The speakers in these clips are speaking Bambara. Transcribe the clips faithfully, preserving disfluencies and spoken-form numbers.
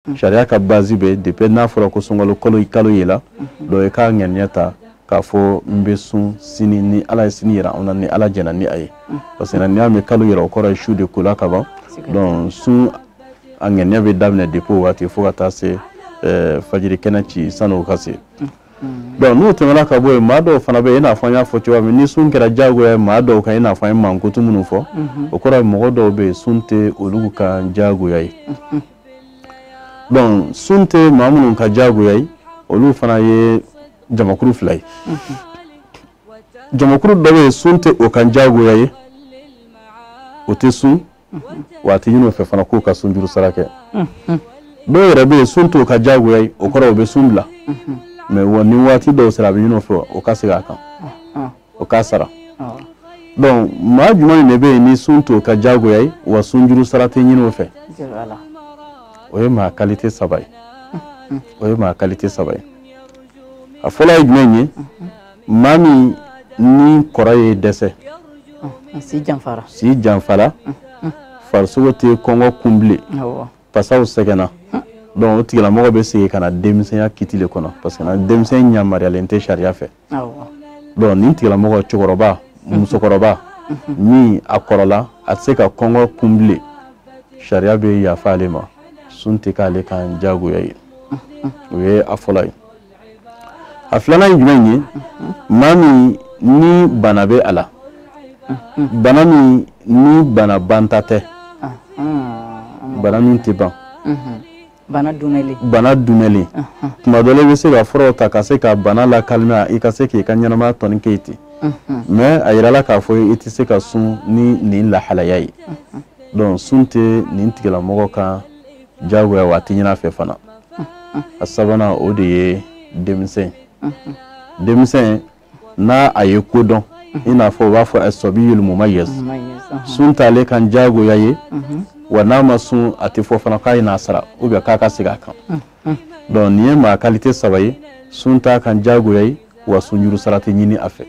sariya ka base be depuis n'a fɔra ko sunkalo kalo kalo yela do e ka ŋaniya k'a fɔ n bɛ sun sini ni ala ye sini yira anw na ni ala jɛna ni a ye parce que n'i y'a mɛn kalo yira o kɔrɔ ye su de kola ka ban donc sun a ŋaniya bɛ daminɛ depuis o waati fo ka taa se fajiri kɛnɛ ci sani o ka se donc n'o tɛmɛna ka bɔ yen maa dɔw fana bɛ yen i n'a fɔ n y'a fɔ cogoya min ni sun kɛra diyagoya ye maa dɔw kan i n'a fɔ an ye mankutu minnu fɔ o kɔrɔ ye mɔgɔ dɔw bɛ yen sun tɛ olu ka diyagoya ye donc sun tɛ maa minnu ka diyagoya ye olu fana ye jamakuru fila ye jamakuru dɔ bɛ yen sun tɛ o kan diyagoya ye o tɛ sun wa a tɛ ɲini o fɛ fana k'o ka sunjuru sara kɛ dɔw yɛrɛ bɛ yen sun tɛ o ka diyagoya ye o kɔrɔ o bɛ sun bila mais wa ni waati dɔw sera a bɛ ɲini o fɛ o ka segin a kan o k'a sara donc maa jumɛn de bɛ yen ni sun tɛ o ka diyagoya ye wa sunjuru sara tɛ ɲini o fɛ o ye maa qualité saba ye o ye maa qualité saba ye a fɔlɔ ye jumɛn ye maa min ni kɔrɔ ye dɛsɛ si janfara si janfara farisogo tɛ kɔngɔ kun bilen pasaw sɛgɛnna donc o tigilamɔgɔ bɛ segin ka na denmisɛnya kiti le kɔnɔ parce que na denmisɛn yamaruyalen tɛ sariya fɛ donc nin tigilamɔgɔ cɛkɔrɔba musokɔrɔba min a kɔrɔla a tɛ se ka kɔngɔ kun bilen sariya bɛ yafa ale ma sun tɛ k'ale kan diyagoya ye o ye a fɔlɔ ye a filanan ye jumɛn ye maa min ni bana bɛ a la bana min ni bana banta tɛ bana min tɛ ban bana dunɛlen bana dunɛlen tuma dɔ la i bɛ se ka furaw ta ka se ka bana lakalmer i ka se k'i ka ɲɛnamaya tɔni kɛ ten mais a yirala k'a fɔ i tɛ se ka sun ni nin lahalaya ye donc sun tɛ nin tigilamɔgɔ kan diyagoya wa a tɛ ɲin'a fɛ fana a sabanan o de ye denmisɛn denmisɛn n'a a ye ko dɔn i n'a fɔ u b'a fɔ as-sabiyul mumayyiz sun t'ale kan diyagoya ye wa n'a ma sun a tɛ fɔ fana k'a ye n'a sara ou bien k'a ka segin a kan donc nin ye maa qualité saba ye sun t'a kan diyagoya ye wa sunjuru sara tɛ ɲini a fɛ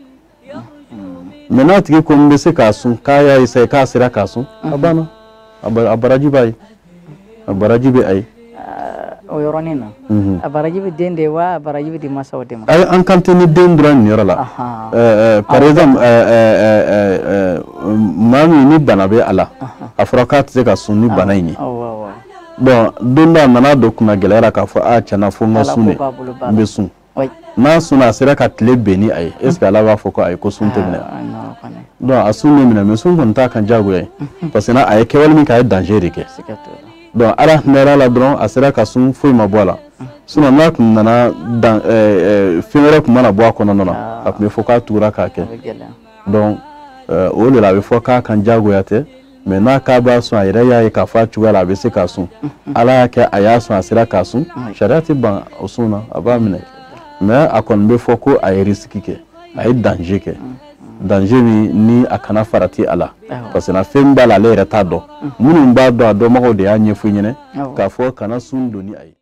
mais n'a tigi ko n bɛ se k'a sun k'a y'a essayer k'a sera k'a sun a banna a baraji b'a ye a baraji bɛ a ye o yɔrɔnin na a baraji bɛ den de wa a baraji bɛ di masaw de ma ayi an kan tɛ ni den dɔrɔn nin yɔrɔ la par exemple maa min ni bana bɛ a la a fɔra k'a tɛ se ka sun ni bana in ye bon don dɔ a nana dɔ kunna gɛlɛyara k'a fɔ a tiɲɛna fo n ka sun de n bɛ sun n'a sunna a sera ka tile bɛn ni a ye est ce que ala b'a fɔ ko ayi ko sun tɛ minɛ donc a sun bɛ minɛ mais sun kɔni t'a kan diyagoya ye parce que n'a a ye kɛwale min kɛ a ye danger de kɛ donc ala hinɛra la dɔrɔn a sera ka sun foyi ma bɔ a la sinon n'a tun nana dan fɛn wɛrɛ tun mana bɔ a kɔnɔna na a tun bɛ fɔ k'a tugura k'a kɛ donc o de la a bɛ fɔ k'a kan diyagoya tɛ mais n'a k'a b'a sun a yɛrɛ y'a ye k'a fɔ a cogoya la a bɛ se k'a sun ala y'a kɛ a y'a sun a sera k'a sun sariya tɛ ban o sun na a b'a minɛ mais a kɔni bɛ fɔ ko a ye risque kɛ a ye danger kɛ danger min ni a kana farati a la parce que na fɛn b'a la ale yɛrɛ t'a dɔn minnu b'a dɔn a dɔnbagaw de y'a ɲɛfɔ i ɲɛna k'a fɔ kana sun don ni a ye